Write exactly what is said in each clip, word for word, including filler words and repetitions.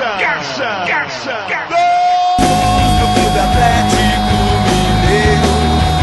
caixa, caixa, caixa, caixa. Do Clube Atlético Mineiro,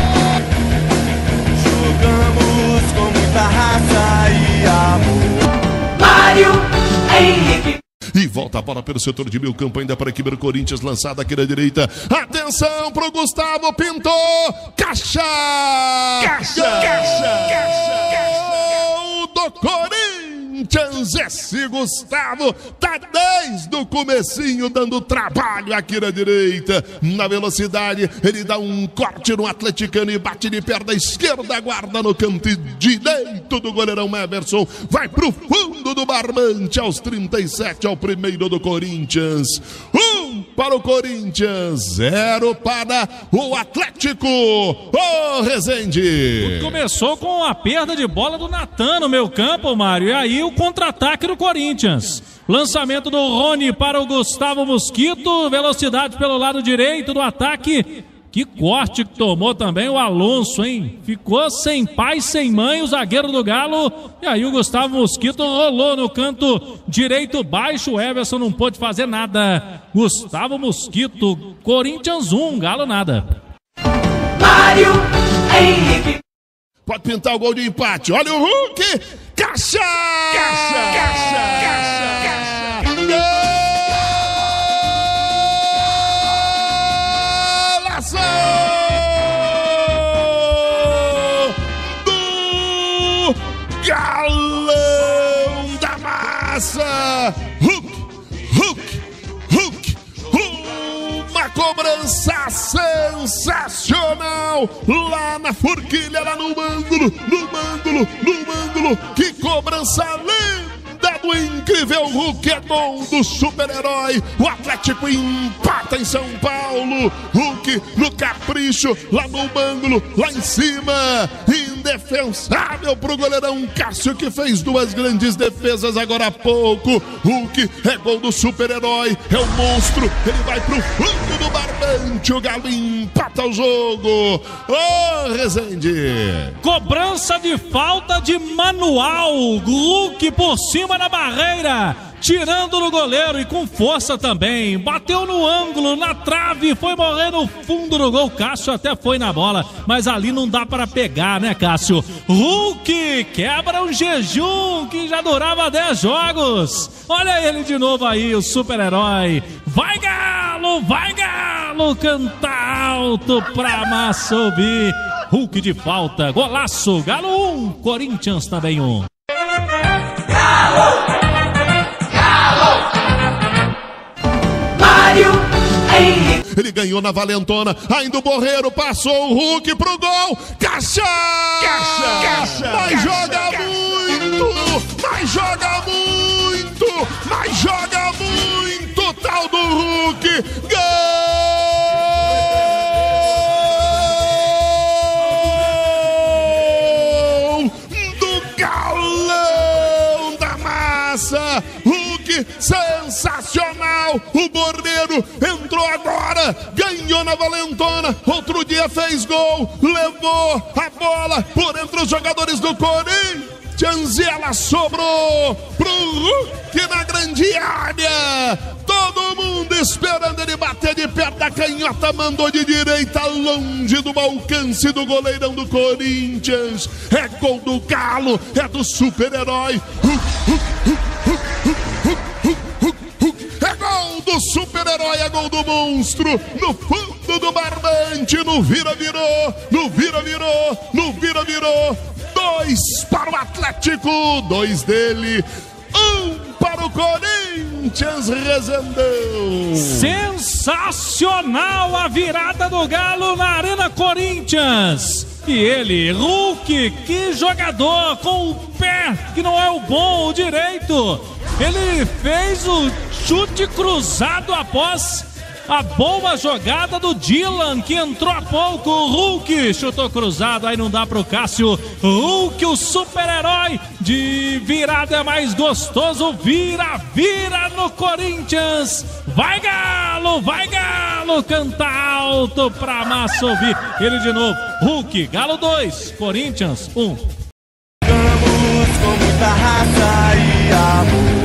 jogamos com muita raça e amor. Mário Henrique. E volta a bola pelo setor de meio campo, ainda para a equipe do Corinthians, lançada aqui na direita. Atenção pro Gustavo, pintou! Caixa! Caixa! Caixa! Caixa! Gol do Corinthians! Esse Gustavo tá desde o comecinho dando trabalho aqui na direita. Na velocidade, ele dá um corte no atleticano e bate de perna esquerda, guarda no canto direito do goleirão Everson. Vai pro fundo do barbante aos trinta e sete, ao primeiro do Corinthians. Um para o Corinthians, zero para o Atlético. Ô, oh, Rezende! Começou com a perda de bola do Natan no meio campo, Mário. E aí o contra-ataque do Corinthians. Lançamento do Rony para o Gustavo Mosquito. Velocidade pelo lado direito do ataque. Que corte que tomou também o Alonso, hein? Ficou sem pai, sem mãe, o zagueiro do Galo. E aí o Gustavo Mosquito rolou no canto direito baixo. O Everson não pôde fazer nada. Gustavo Mosquito, Corinthians um, Galo nada. Mário Henrique. Pode pintar o gol de empate. Olha o Hulk. Caixa! Caixa! Caixa! Caixa! Caixa! Do Galão da Massa. Hulk! Hulk! Hulk! Uma cobrança sensacional lá na forquilha, lá no ângulo, no ângulo, no ângulo. Que cobrança linda do incrível Hulk, é gol do super-herói. O Atlético empata em São Paulo. Hulk no capricho, lá no ângulo, lá em cima. Indefensável pro goleirão Cássio, que fez duas grandes defesas agora há pouco. Hulk é gol do super-herói, é o monstro. Ele vai pro fundo do barbante. O Galo empata o jogo. Ô, oh, Rezende! Cobrança de falta de manual. Hulk por cima na barreira, tirando no goleiro e com força também. Bateu no ângulo, na trave, foi morrer no fundo do gol. Cássio até foi na bola, mas ali não dá para pegar, né, Cássio? Hulk quebra um jejum que já durava dez jogos. Olha ele de novo aí, o super-herói. Vai Galo, vai Galo, canta alto pra massa ouvir. Hulk de falta, golaço. Galo um, Corinthians também um. Galo! Galo! Mário Henrique. Ele ganhou na valentona, ainda o Borreiro passou o Hulk pro gol. Caixa! Caixa! Caixa! Mas Caixa! joga Caixa! muito! Mas joga muito! Mas joga muito! Tal do Hulk! Gol! Do Galão da Massa! Hulk sensacional! O Borreiro entrou agora, ganhou na valentona, outro dia fez gol, levou a bola por entre os jogadores do Corinthians e ela sobrou pro Hulk na grande área. Todo mundo esperando ele bater de perto da canhota, mandou de direita, longe do alcance do goleirão do Corinthians. É gol do Galo, é do super-herói. É gol do super-herói, é gol do monstro, no fundo do barbante, no vira-virou, no vira-virou, no vira-virou. Dois para o Atlético, dois dele, um para o Corinthians, Rezendão. Sensacional a virada do Galo na Arena Corinthians. E ele, Hulk, que jogador com o pé que não é o bom, o direito. Ele fez o chute cruzado após a boa jogada do Dylan, que entrou há pouco. O Hulk chutou cruzado, aí não dá pro Cássio. Hulk, o super-herói, de virada é mais gostoso. Vira, vira no Corinthians. Vai Galo, vai Galo, canta alto pra massa ouvir. Ele de novo, Hulk, Galo dois, Corinthians um. Jogamos com muita raça e amor.